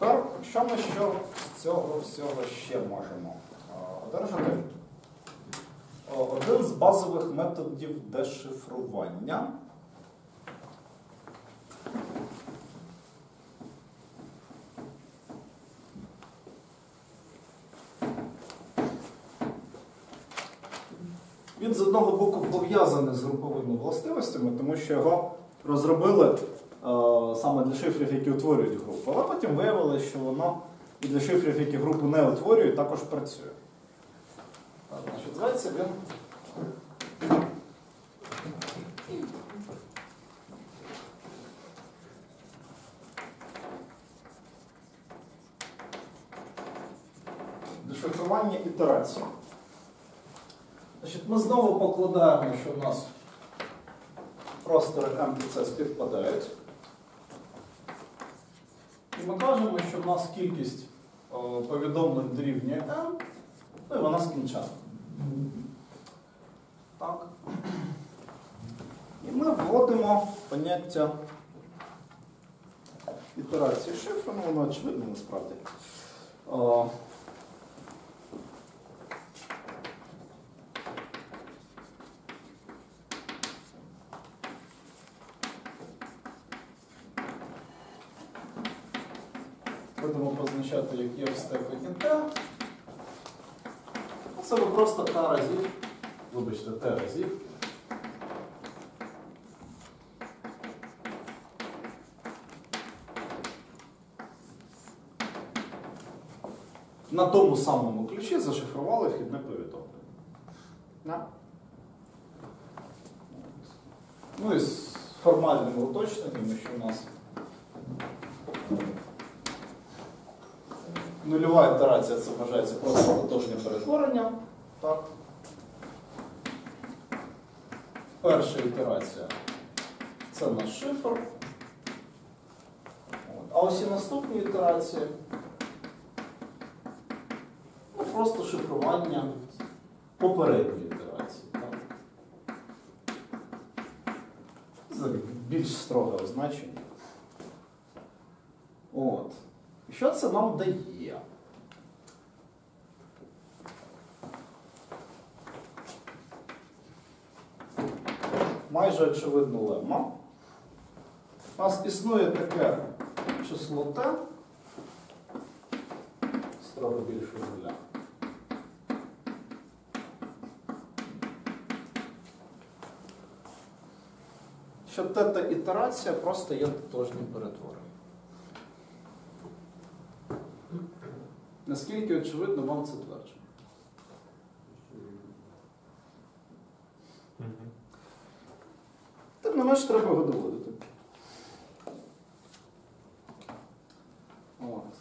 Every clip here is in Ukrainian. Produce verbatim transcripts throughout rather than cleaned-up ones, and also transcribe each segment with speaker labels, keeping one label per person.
Speaker 1: Тепер, що ми що з цього всього ще можемо одержати? Один з базових методів дешифрування. Він з одного боку пов'язаний з груповими властивостями, тому що його розробили е, саме для шифрів, які утворюють групу. Але потім виявилося, що воно і для шифрів, які групу не утворюють, також працює. Так, значить, зветься він дешифрування ітерацій. Значить, ми знову покладаємо, що у нас простори М і С співпадають. І ми кажемо, що в нас кількість о, повідомлень дорівнює N, ну і вона скінчена. Так. І ми вводимо поняття ітерації шифру, ну воно очевидно насправді. О, Будемо позначати, як є в степені Т. Це ви просто Т разів, вибачте, Т разів. На тому самому ключі зашифрували вхідне повідомлення. Да? Ну і з формальними уточненнями, що у нас нульова ітерація це вважається просто тотожнє перетворення. Так. Перша ітерація це наш шифр. А усі наступні ітерації ну, просто шифрування попередньої ітерації. Так. Це більш строге означення. От. І що це нам дає? Майже очевидно лемма. У нас існує таке число Т, строго більше нуля. Що тета ітерація просто є тотожнім перетворенням. Наскільки очевидно вам це твердження? Тим не менш, треба його доводити. От.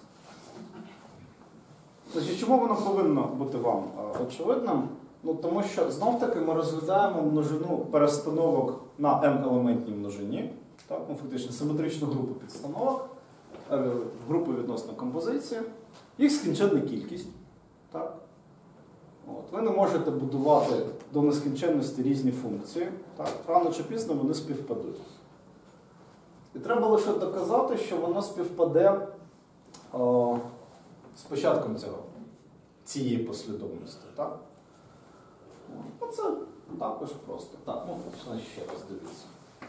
Speaker 1: Значить, чому воно повинно бути вам очевидним? Ну, тому що, знов-таки, ми розглядаємо множину перестановок на m-елементній множині. Так? Ну, фактично, симетричну групу підстановок, групу відносно композиції. Їх скінченна кількість. Так? От. Ви не можете будувати до нескінченності різні функції. Так? Рано чи пізно вони співпадуть. І треба лише доказати, що воно співпаде о, з початком цього, цієї послідовності. Так? Ну, це також просто. Так, ну, ще раз дивіться.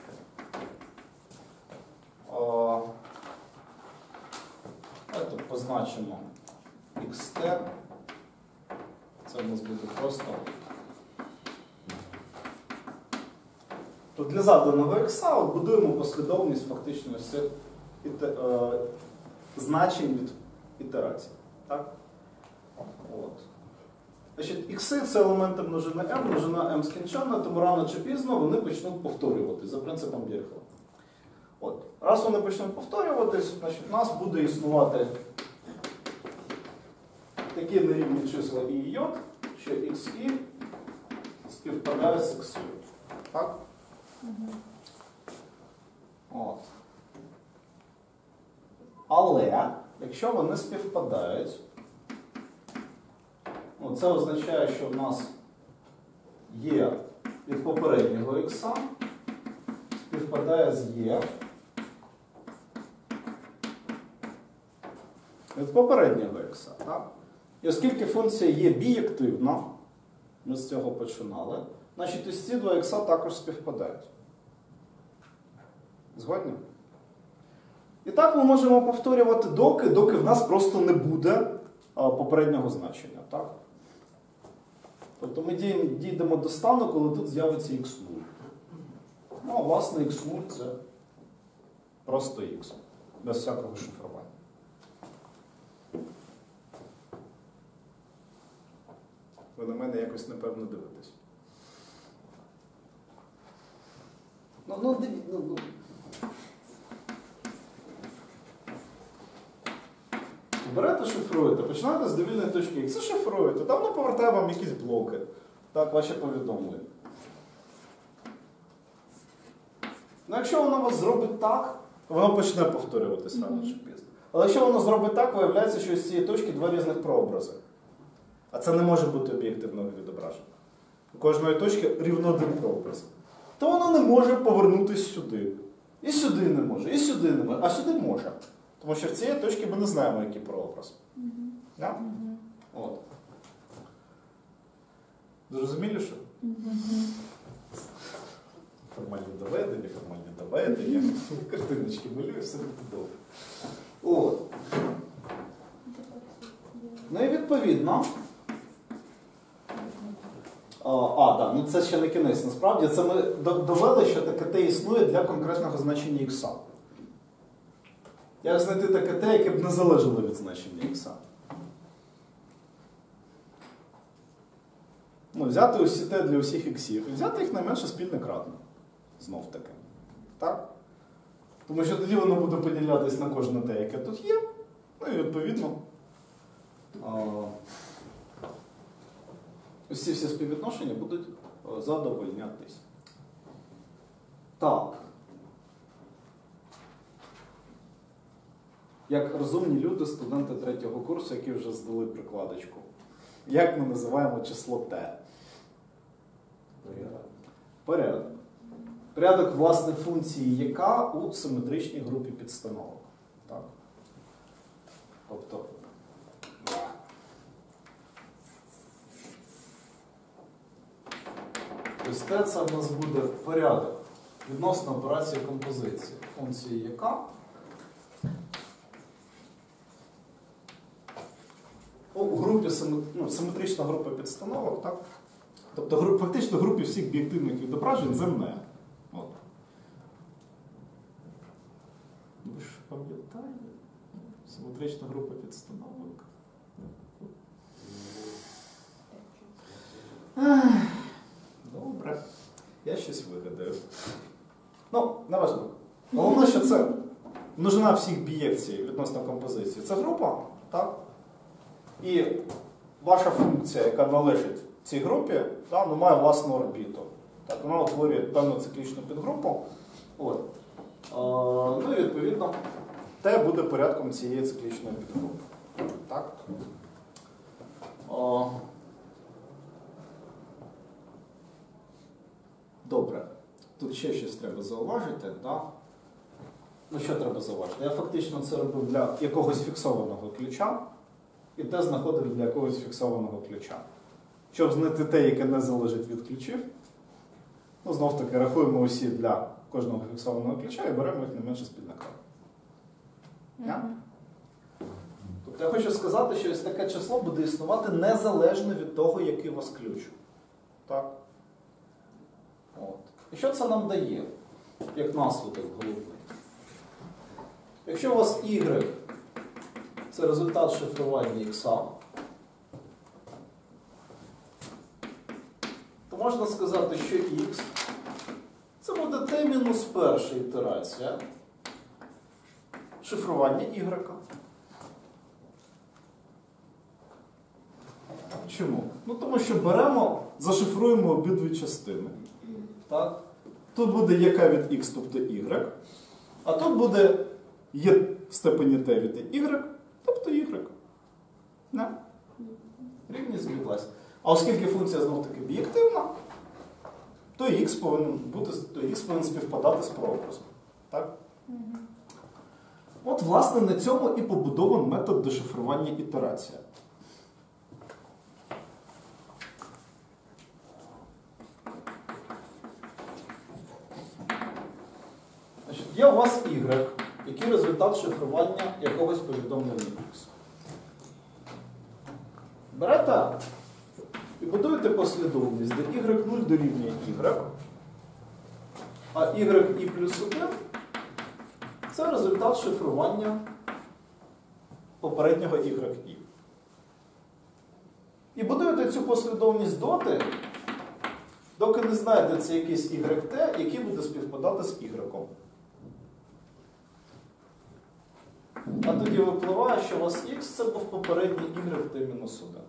Speaker 1: О, Давайте позначимо xt. Це у нас буде просто. То для заданого x будуємо послідовність фактично всіх е, значень від ітерацій. Так? От. Значить, ікси це елементи множини m, множина m скінченна, тому рано чи пізно вони почнуть повторюватись за принципом Діріхлева. От. Раз вони почнуть повторюватись, значить, у нас буде існувати такі нерівні числа і і йод, що xi співпадає з xi. Так? От. Але, якщо вони співпадають, ну, це означає, що в нас є від попереднього х співпадає з є від попереднього х. Так? І оскільки функція є бієктивна, ми з цього починали, значить ось ці два х також співпадають. Згодні? І так ми можемо повторювати доки, доки в нас просто не буде а, попереднього значення. Так? Тобто ми дійдемо до стану, коли тут з'явиться х нуль. Ну, а власне, х нуль це просто х, без всякого шифрування. Ви на мене якось непевно дивитесь. Ну, ну, дивіться, ну, ну. Берете, шифруєте, починаєте з довільної точки Х, шифруєте, там воно повертає вам якісь блоки, так, ваші повідомлення. Ну, якщо воно вас зробить так, воно почне повторюватися рано чи пізно. Але якщо воно зробить так, виявляється, що з цієї точки два різних прообрази. А це не може бути об'єктивного відображення. У кожної точки рівно один прообраз. То воно не може повернутися сюди. І сюди не може, і сюди не може, а сюди може. Тому що в цієї точки ми не знаємо, який прообраз. Mm-hmm. Yeah? Mm-hmm. От. Зрозуміли, що? Mm-hmm. Формальні доведення, формальні доведення. Mm-hmm. Картиночки малюю, все буде добре. От. Ну і відповідно. А, так, ну це ще не кінець, насправді. Це ми довели, що таке Т існує для конкретного значення х. Як знайти таке Т, яке б не залежало від значення х? Ну, взяти усі Т для усіх іксів і взяти їх найменше спільне кратне. Знов таки. Так? Тому що тоді воно буде поділятись на кожне Т, яке тут є. Ну і відповідно. Ось ці всі співвідношення будуть задовольнятись. Так. Як розумні люди, студенти третього курсу, які вже здали прикладочку. Як ми називаємо число Т? Порядок. Порядок. Порядок, власне, функції яка у симетричній групі підстановок. Так. Тобто, ось Т це в нас буде порядок відносно операції композиції. Функції яка у групі, ну, симетрична група підстановок, так? Тобто гру, фактично групі всіх бієктивних відображень з М. От. Ви ж пам'ятаєте? Симетрична група підстановок. Добре. Я щось вигадаю. Ну, неважливо. Головне, що це множина всіх бієкцій відносно композиції. Це група, так? І ваша функція, яка належить цій групі, да, ну, має власну орбіту. Так, вона утворює певну циклічну підгрупу. От. А, ну і відповідно, Т буде порядком цієї циклічної підгрупи. Так? А, добре. Тут ще щось треба зауважити. Да? Ну що треба зауважити? Я фактично це робив для якогось фіксованого ключа. І Т знаходив для якогось фіксованого ключа. Щоб знайти те, яке не залежить від ключів, ну, знов таки рахуємо усі для кожного фіксованого ключа і беремо їх не менше спільне кратне. Mm-hmm. Тобто я хочу сказати, що ось таке число буде існувати незалежно від того, який у вас ключ. Так? От. І що це нам дає, як наслідок головний? Якщо у вас Y це результат шифрування х, то можна сказати, що х це буде Т мінус перша ітерація шифрування y. Чому? Ну тому що беремо, зашифруємо обидві частини. Так? Тут буде яка від х, тобто y, а тут буде є в степені t від y, тобто y. Не? Рівність збіглась. А оскільки функція знов-таки бієктивна, то х повинен бути, то х повинен співпадати з прообразом. Так? От, власне, на цьому і побудований метод дешифрування ітерація. Значить, є у вас Y, який результат шифрування якогось повідомлення X. Берете і будуєте послідовність, де y нуль дорівнює y, а y і плюс один – це результат шифрування попереднього y і. І будуєте цю послідовність доти, доки не знайдеться якийсь y-t, який буде співпадати з y. А тоді випливає, що у вас x – це був попередній y-t мінус один.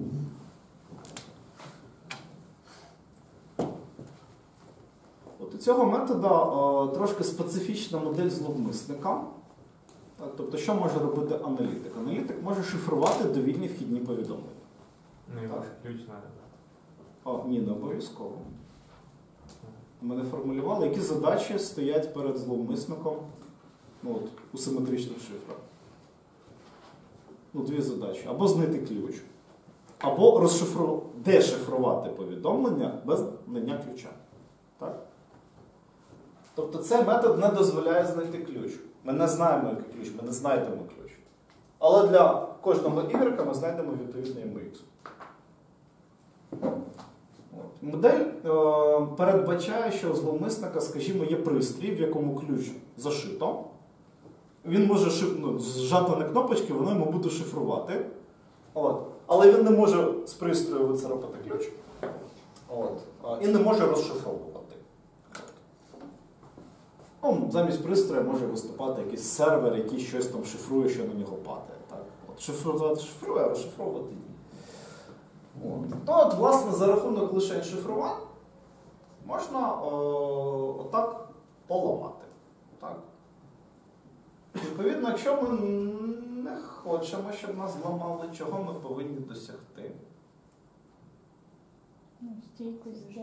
Speaker 1: От у цього методу о, трошки специфічна модель зловмисника. Так, тобто, що може робити аналітик? Аналітик може шифрувати довільні вхідні повідомлення.
Speaker 2: Ну і ваш ключ треба.
Speaker 1: Ні, не обов'язково. Ми не формулювали, які задачі стоять перед зловмисником, ну, от, у симетричних шифрах. Ну, дві задачі. Або знайти ключ, або розшифру... дешифрувати повідомлення без знання ключа. Так? Тобто цей метод не дозволяє знайти ключ. Ми не знаємо, який ключ, ми не знайдемо ключ. Але для кожного Y ми знайдемо відповідний ем ікс. Модель е, передбачає, що у зловмисника, скажімо, є пристрій, в якому ключ зашито. Він може шиф... ну, зжати на кнопочки, воно йому буде шифрувати. От. Але він не може з пристрою вицарапати ключ. От. І не може розшифровувати. Ну, замість пристрою може виступати якийсь сервер, який щось там шифрує, що на нього падає. Так? От, шифрувати шифрує, а розшифровувати ні. От. Ну, от, власне, за рахунок лише шифрувань можна о, отак поламати. Так? Відповідно, якщо ми не хочемо, щоб нас зламали, чого ми повинні досягти?
Speaker 3: Стійкость.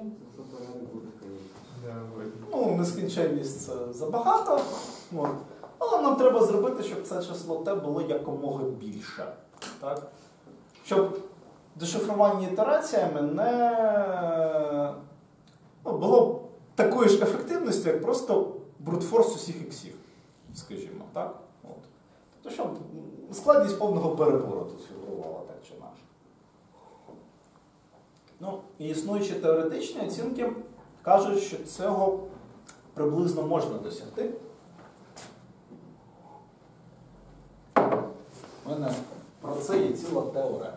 Speaker 1: Ну, нескінченність це забагато. От. Але нам треба зробити, щоб це число Т було якомога більше. Так? Щоб дешифрування ітераціями не ну, було такої ж ефективності, як просто брутфорс усіх іксів, скажімо. Так? От. Тобто, щоб складність повного перебору тут фігурувала так чи інакше. Ну, і існуючі теоретичні оцінки кажуть, що цього приблизно можна досягти. У мене про це є ціла теорема.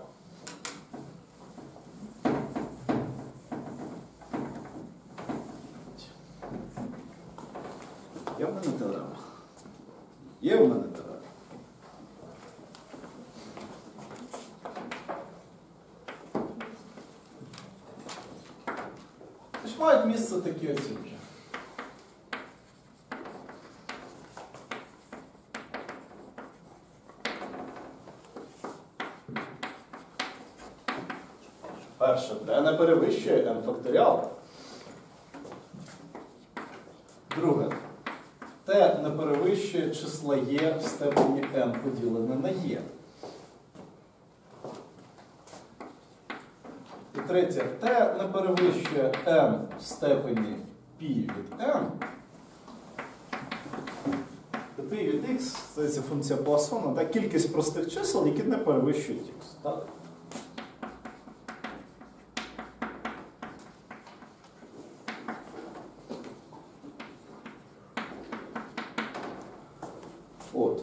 Speaker 1: Є в мене теорема. Є в мене теорема. Тож мають місце такі оцінки. Перше, Т не перевищує n факторіал. Друге, Т не перевищує числа Є в степені n поділене на Є. І третє, Т не перевищує n в степені π від n. Π від x, це функція Пуассона, да, кількість простих чисел, які не перевищують х. Так? От.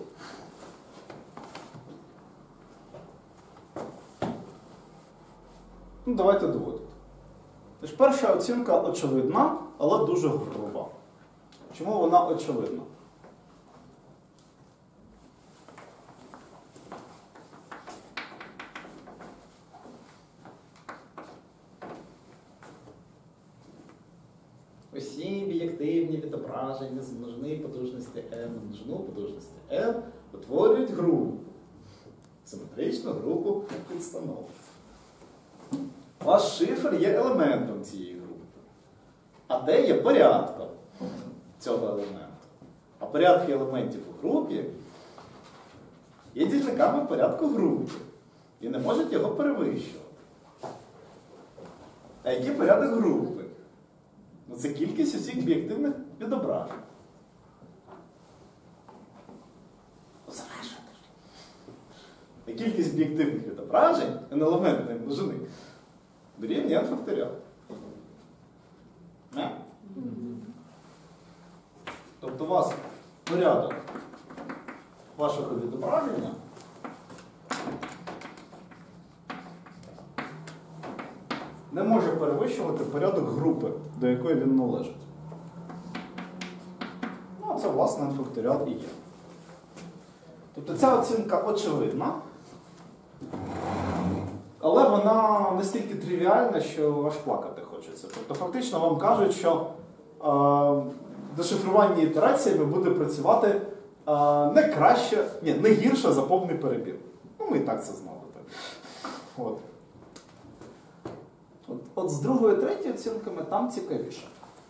Speaker 1: Ну, давайте доводити. Тож перша оцінка очевидна, але дуже груба. Чому вона очевидна? Усі об'єктивні відображення з множини потужності n на множину потужності n утворюють групу. Симетричну групу підстановок. Ваш шифр є елементом цієї групи. А де є порядком цього елементу? А порядки елементів у групі є дільниками порядку групи і не можуть його перевищувати. А який порядок групи? Ну, це кількість усіх об'єктивних відображень. Залежно. І кількість об'єктивних відображень n-елементної множини дорівнює n факторіал. Не? Тобто у вас порядок вашого відображення не може перевищувати порядок групи, до якої він належить. Ну, а це, власне, n факторіал і є. Тобто ця оцінка очевидна, але вона настільки тривіальна, що аж плакати хочеться. Тобто фактично вам кажуть, що е, дешифрування ітераціями буде працювати е, не краще, ні, не гірше за повний перебір. Ну, ми і так це знали. От. От, от з другою і третьою оцінками там цікавіше.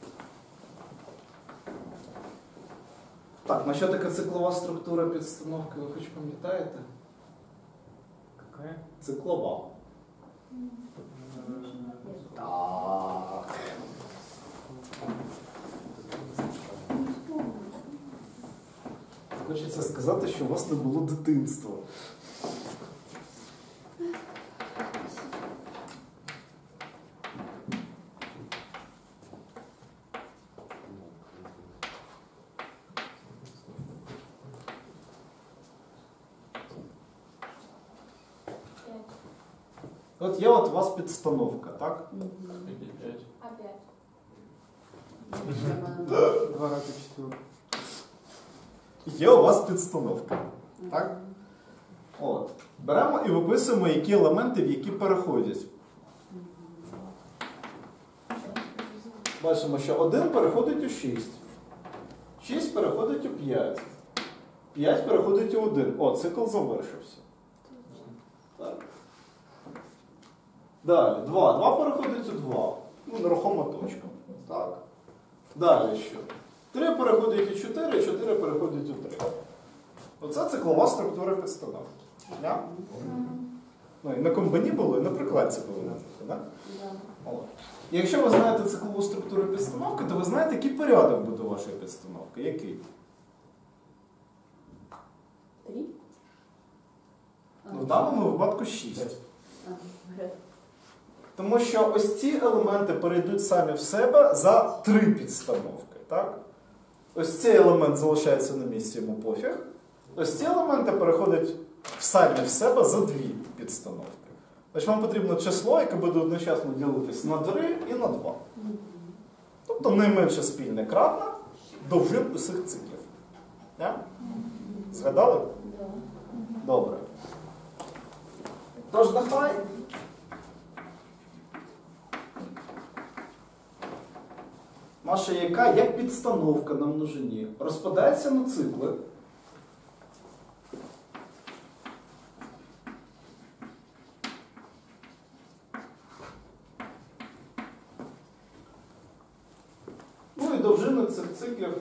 Speaker 1: Так, ну що таке циклова структура підстановки, ви хоч пам'ятаєте?
Speaker 2: Какая?
Speaker 1: Циклова. Так. Хочеться сказати, що у вас не було дитинства. От є от у вас підстановка, так?
Speaker 3: Опять.
Speaker 2: Два рази четверо.
Speaker 1: Є у вас підстановка, так? От. Беремо і виписуємо, які елементи в які переходять. Бачимо, що один переходить у шість. шість переходить у п'ять. п'ять переходить у один. О, цикл завершився. Так. Далі. два. два переходить у два. Ну, нерухома точка. Так. Далі що? три переходить у чотири, чотири переходить у три. Оце циклова структура підстановки. Yeah? Ну, і на комбині було, і на прикладці було. Да? Yeah. Якщо ви знаєте циклову структуру підстановки, то ви знаєте, який порядок буде вашої підстановки. Який?
Speaker 3: Три?
Speaker 1: Ну, в даному випадку шість. Тому що ось ці елементи перейдуть самі в себе за три підстановки. Так? Ось цей елемент залишається на місці, йому пофіг. Ось ці елементи переходять самі в себе за дві підстановки. Тобто вам потрібно число, яке буде одночасно ділитись на три і на два. Тобто найменше спільне кратне довжин усіх циклів. Yeah? Згадали? Добре. Тож нехай наша яка, як підстановка на множині, розпадається на цикли. Ну і довжини цих циклів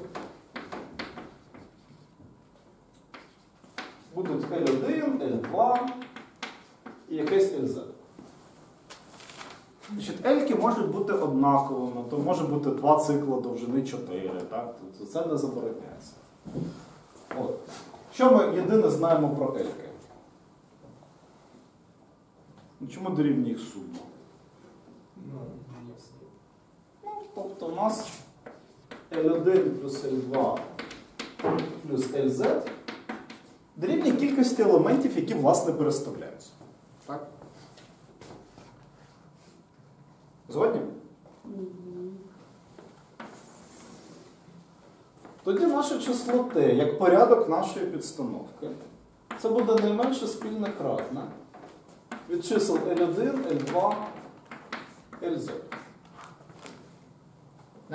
Speaker 1: будуть ел один, ел два і якесь ел зет. Значить, ельки можуть бути однаковими, то може бути два цикли довжини чотири, так? Тобто це не забороняється. От. Що ми єдине знаємо про ельки? Ну, чому дорівнює їх сума? Ну, тобто у нас ел один плюс ел два плюс ел зет дорівнює кількості елементів, які, власне, переставляються. Так? Згодні? Mm-hmm. Тоді наше число Т, як порядок нашої підстановки, це буде найменше спільне кратне від чисел ел один, ел два, ел зет. Yeah?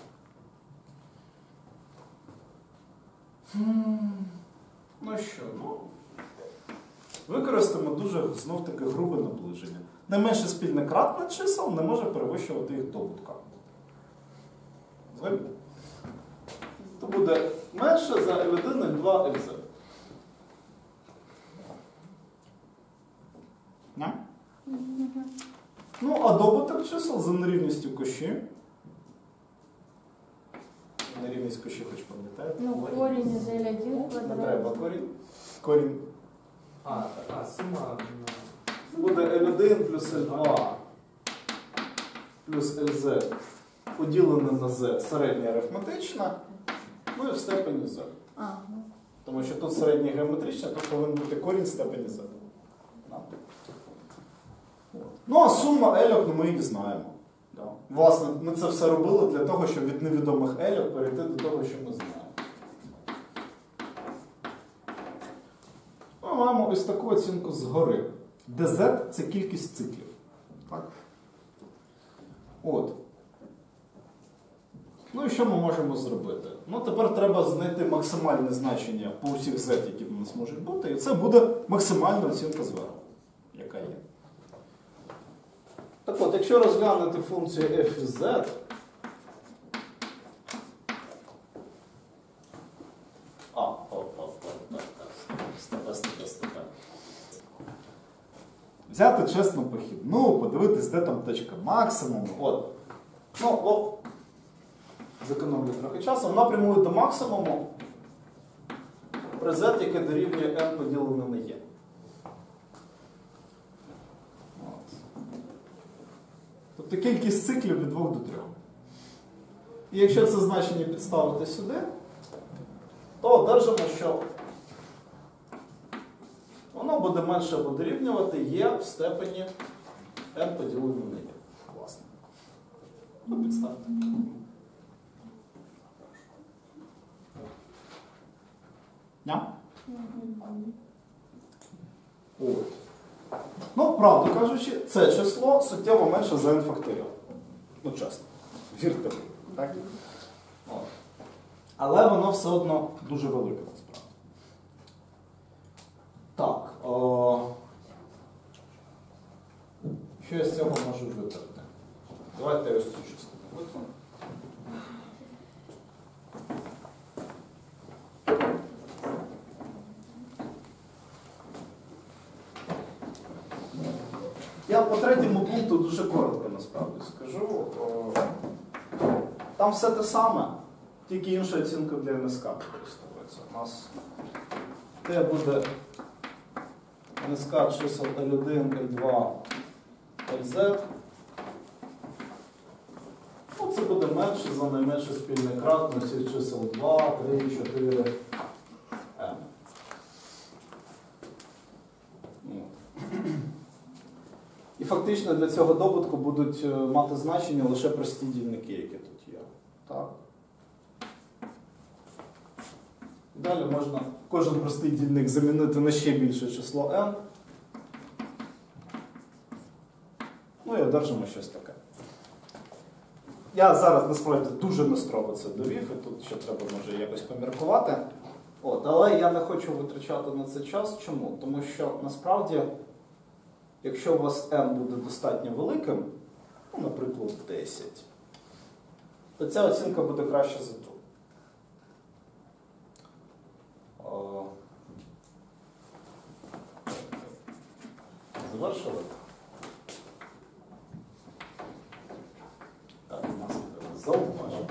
Speaker 1: Hmm. Ну що, ну, використаємо дуже, знов-таки, грубе наближення. Найменше спільне кратне чисел не може перевищувати їх добутка. Згодні? То буде менше за ел один, ел два, ел зет. Не? Ну, а добуток чисел за нерівністю Коші. Нерівність Коші, хоч пам'ятаєте?
Speaker 3: Ну, корень из L один
Speaker 1: Не
Speaker 3: квадрат.
Speaker 1: треба корінь. Корінь
Speaker 2: А, а, сума.
Speaker 1: буде ель один плюс ель два плюс ель зет поділене на z середня арифметична, ну і в степені z.
Speaker 3: А, ну.
Speaker 1: Тому що тут середня геометрична, тут повинен бути корінь степені z. Ну, а сума ельок, ну, ми її знаємо. Да. Власне, ми це все робили для того, щоб від невідомих ельок перейти до того, що ми знаємо. Ми маємо ось таку оцінку згори, де z – це кількість циклів. Так? От. Ну і що ми можемо зробити? Ну, тепер треба знайти максимальне значення по усіх z, які в нас можуть бути, і це буде максимальна оцінка зверху, яка є. Так от, якщо розглянути функцію f із z, а, о, о, о, так, так, стопе, стопе, стопе. Взяти чесну похідну, подивитись, де там точка максимуму. От. Ну, о, зекономлю трохи часу. Вона прямує до максимуму при z, яке дорівнює n поділене на e. Тобто кількість циклів від двох до трьох. І якщо це значення підставити сюди, то одержимо, що воно буде менше або дорівнювати e в степені n поділене на e. Власне. Ну, підставте. Ня? От. Ну, правду кажучи, це число суттєво менше за n факторіал. Ну, чесно. Вірте мені. Так? От. Але воно все одно дуже велике, насправді. Так. О... Що я з цього можу витерти? Давайте ось цю частину витру. Я по третьому пункту дуже коротко, насправді, скажу. Там все те саме, тільки інша оцінка для ен ес ка використовується. У нас те буде ен ес ка чисел ель один, ель два, ель зет. Ну, це буде менше за найменше спільне кратне всіх чисел два, три, чотири, ем. І фактично для цього добутку будуть мати значення лише прості дільники, які тут є. Так. Далі можна кожен простий дільник замінити на ще більше число n. Ну і одержимо щось таке. Я зараз насправді дуже нестрого це довів, і тут ще треба, може, якось поміркувати. От, але я не хочу витрачати на це час. Чому? Тому що насправді, якщо у вас n буде достатньо великим, ну, наприклад, десять, то ця оцінка буде краще за ту. О... Завершили? Так, у нас зауваження.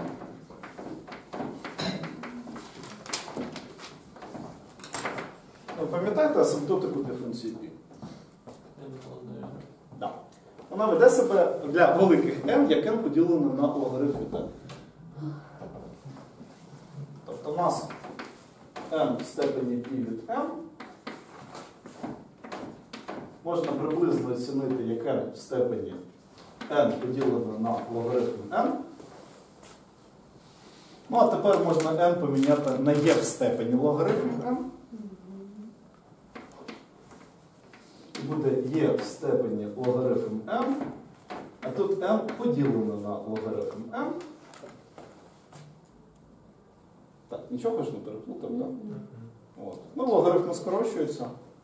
Speaker 1: Ви пам'ятаєте асимптотику для функції π? Да. Вона веде себе для великих n, як n поділено на логарифм від n. Тобто у нас n в степені π від n можна приблизно оцінити як n в степені n поділено на логарифм n. Ну, а тепер можна n поміняти на e в степені логарифм n. Буде e в степені логарифм m, а тут m поділено на логарифм m. Так, нічого ж не переплутав, так? От. Ну, логарифми скорочуються.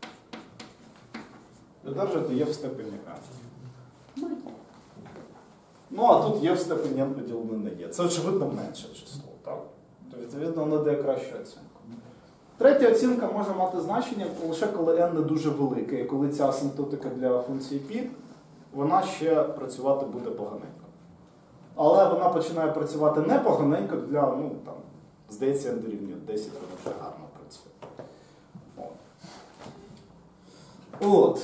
Speaker 1: І одержите e в степені m. Ну, а тут e в степені n поділено на e. Це, очевидно, менше число, так? То, відповідно, воно дає кращу оцінку. Третя оцінка може мати значення лише коли n не дуже велике, і коли ця асимптотика для функції π, вона ще працювати буде поганенько. Але вона починає працювати не поганенько для, ну, там, здається, n дорівнює десять, вона вже гарно працює. От. От.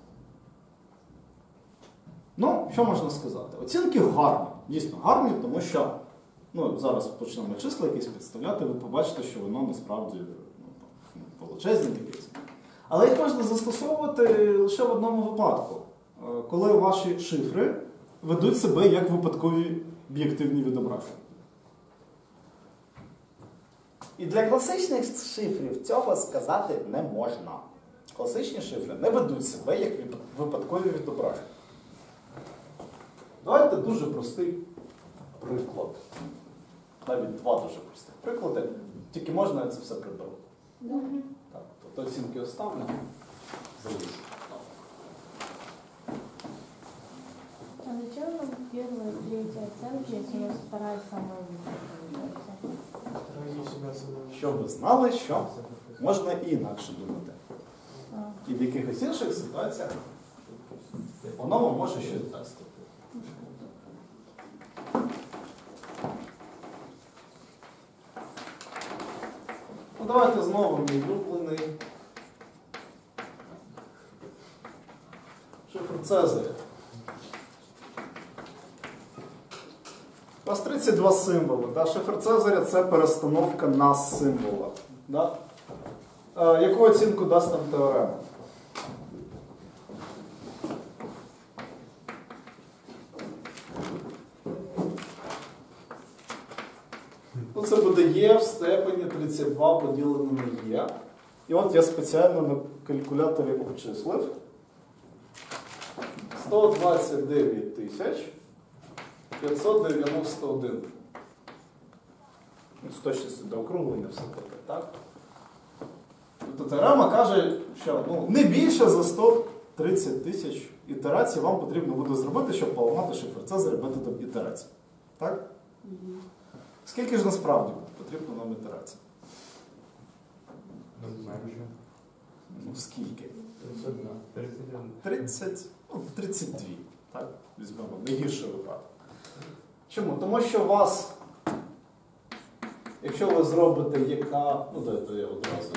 Speaker 1: Ну, що можна сказати? Оцінки гарні, дійсно гарні, тому що, ну, зараз почнемо числа якісь підставляти, ви побачите, що воно насправді, ну, величезні такі. Але їх можна застосовувати лише в одному випадку, коли ваші шифри ведуть себе як випадкові об'єктивні відображення. І для класичних шифрів цього сказати не можна. Класичні шифри не ведуть себе як випадкові відображення. Давайте дуже простий приклад. Навіть два дуже простих приклади. Тільки можна я це все приберу.
Speaker 3: Mm-hmm.
Speaker 1: Так, тобто оцінки оставлю. Залізу.
Speaker 3: А зачем нам первая и третья оценки, если у нас вторая самая высокая?
Speaker 1: Щоб ви знали, що можна і інакше думати.
Speaker 3: А.
Speaker 1: І в якихось інших ситуаціях воно вам може щось дасть. Ну, давайте знову мій улюблений шифр Цезаря. У вас тридцять два символи. Да? Шифр Цезаря – це перестановка на символа. Да? Е, яку оцінку дасть нам теорема? Ну, це буде Е в степені тридцять два поділено на Е. І от я спеціально на калькуляторі обчислив. сто двадцять дев'ять тисяч п'ятсот дев'яносто один. З точністю до округлення все таке, так? Тобто теорема каже, що ну, не більше за сто тридцять тисяч ітерацій вам потрібно буде зробити, щоб поламати шифр Цезаря методом ітерацій. Так?
Speaker 3: Mm-hmm.
Speaker 1: Скільки ж насправді потрібно нам ітерацій? Ну, скільки? тридцять, ну, тридцять два. Так? Візьмемо найгірший випадок. Чому? Тому що у вас, якщо ви зробите ЄК, ну дайте я одразу.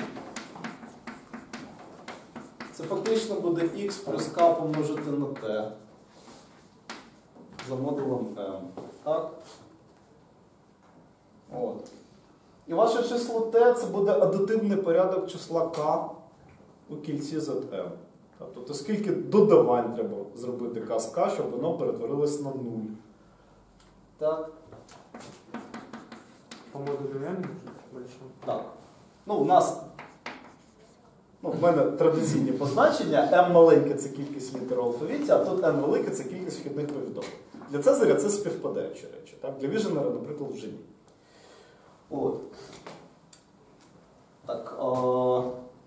Speaker 1: Це фактично буде х плюс k помножити на t за модулем m. Так? От. І ваше число t це буде адитивний порядок числа k у кільці Zm. Тобто скільки додавань треба зробити k з k, щоб воно перетворилось на нуль. Так?
Speaker 2: По модулю n большому?
Speaker 1: Так. Ну, у нас, ну, в мене традиційні позначення. M маленьке – це кількість літер у алфавіті, а тут N велике – це кількість вхідних повідомлень. Для Цезаря це співпадаючі речі. Так? Для Віженера, наприклад, вже ні. От. Так. О...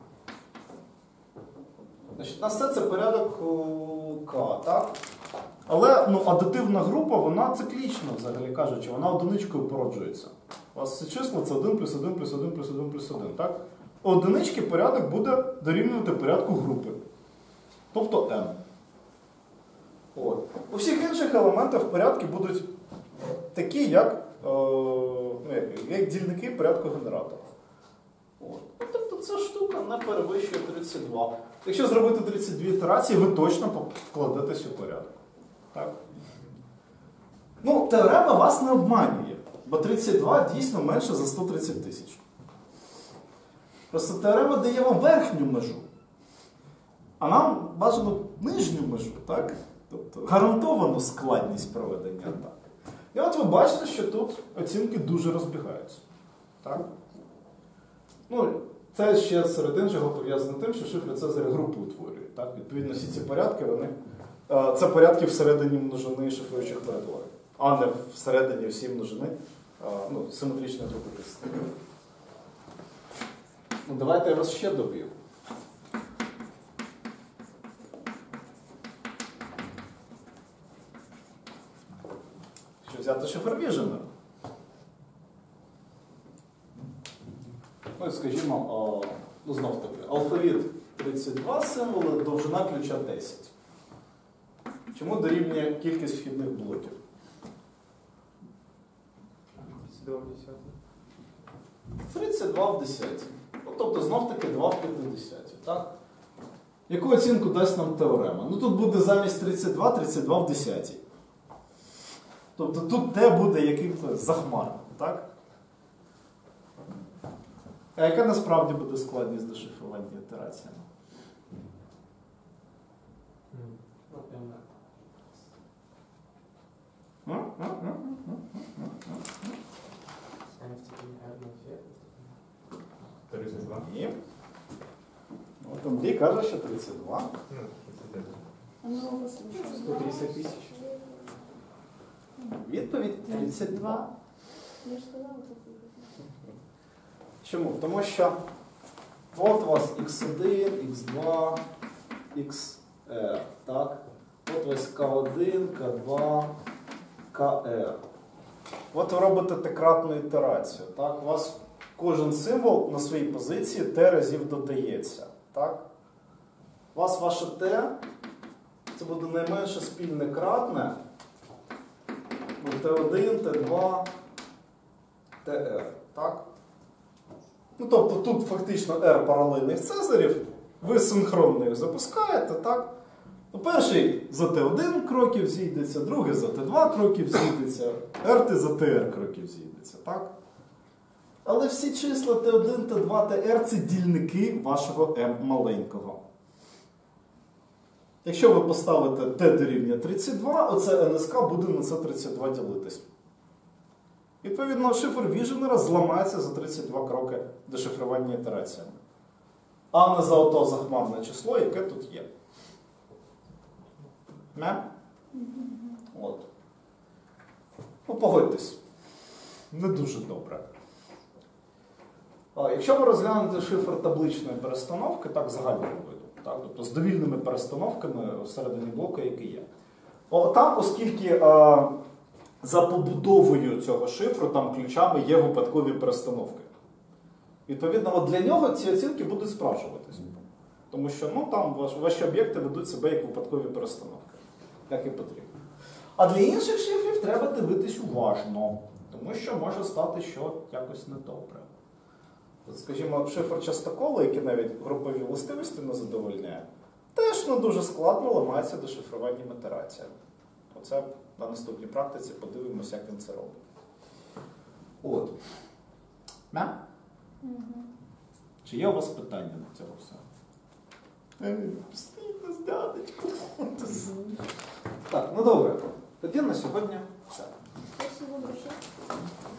Speaker 1: Значить, на все це порядок К, так? Але ну, адитивна група, вона циклічна, взагалі кажучи, вона одиничкою породжується. У вас це число це один плюс один плюс один плюс один плюс один, так? У одинички порядок буде дорівнювати порядку групи. Тобто n. От. У всіх інших елементах порядки будуть такі, як, е, ну, як, як дільники порядку генератора. От. Тобто ця штука не перевищує тридцять два. Якщо зробити тридцять дві ітерації, ви точно вкладетесь у порядок. Так? Ну, теорема вас не обманює, бо тридцять два дійсно менше за сто тридцять тисяч. Просто теорема дає вам верхню межу, а нам бажано нижню межу, так? Тобто гарантовану складність проведення атаки. І от ви бачите, що тут оцінки дуже розбігаються. Так? Ну, це ще серед іншого пов'язано тим, що шифри Цезаря групи утворюють. Так? Відповідно, всі ці порядки, вони, це порядки всередині множини шифруючих перетворень, а не всередині всі множини, ну, симетричної групи підстави. Ну, давайте я вас ще доб'ю. Що взяти шифр Віженера? Ну, і, скажімо, о, ну, знов таки, алфавіт тридцять два символи, довжина ключа десять. Чому дорівнює кількість вхідних блоків?
Speaker 2: тридцать два в десятом.
Speaker 1: тридцять два в десятій. Ну, тобто, знов таки два в п'ятдесятій. Так? Яку оцінку дасть нам теорема? Ну, тут буде замість тридцять два, тридцять два в десятій. Тобто тут Т буде яким-то захмарним, так? А яка насправді буде складність дешифрування ітераціями?
Speaker 2: Ну, прям
Speaker 1: М? М? М? М? М? М? М?
Speaker 2: сами в степени R на ответ.
Speaker 4: тридцать два.
Speaker 1: Ні. От Андрій каже, що тридцять два.
Speaker 4: Ну, тридцать один.
Speaker 3: А ну, послушай.
Speaker 2: сто тридцать тысяч.
Speaker 1: Відповідь тридцять два.
Speaker 3: Я ж сказала, такий.
Speaker 1: Чому? Тому що от у вас ікс один, ікс два, ікс-р, так? От ось ка один, ка два, ка-р. От ви робите т-кратну ітерацію, так? У вас кожен символ на своїй позиції t разів додається, так? У вас ваше t, це буде найменше спільне кратне, ну, те один, те два, те-р, так? Ну, тобто тут фактично R паралельних цезарів, ви синхронно їх запускаєте, так? Ну, перший за те один кроків зійдеться, другий за те два кроків зійдеться, R за те р кроків зійдеться, так? Але всі числа те один, те два, те р це дільники вашого m маленького. Якщо ви поставите t дорівнює тридцять два, оце ен ес ка буде на це тридцять два ділитись. Відповідно, шифр Віженера зламається за тридцять два кроки дешифрування ітераціями. А не за ото захмарне число, яке тут є. Не? От. Ну, погодьтесь. Не дуже добре. А, якщо ви розглянете шифр табличної перестановки, так загального виду, так, тобто з довільними перестановками всередині блоку, який є. О, там, оскільки а, за побудовою цього шифру, там ключами є випадкові перестановки. Відповідно, от для нього ці оцінки будуть справджуватися. Тому що ну, там ваш, ваші об'єкти ведуть себе як випадкові перестановки. Як і потрібно. А для інших шифрів треба дивитись уважно. Тому що може стати, що якось недобре. От, скажімо, шифр частокола, який навіть групові властивості не задовольняє, теж не дуже складно ламається дешифруванням ітераціями. Оце на наступній практиці подивимося, як він це робить. От. Мя?
Speaker 3: Угу.
Speaker 1: Чи є у вас питання до цього всього? Постійно з дядечком. Так, ну добре. Тоді на сьогодні все.
Speaker 3: Спасибо большое.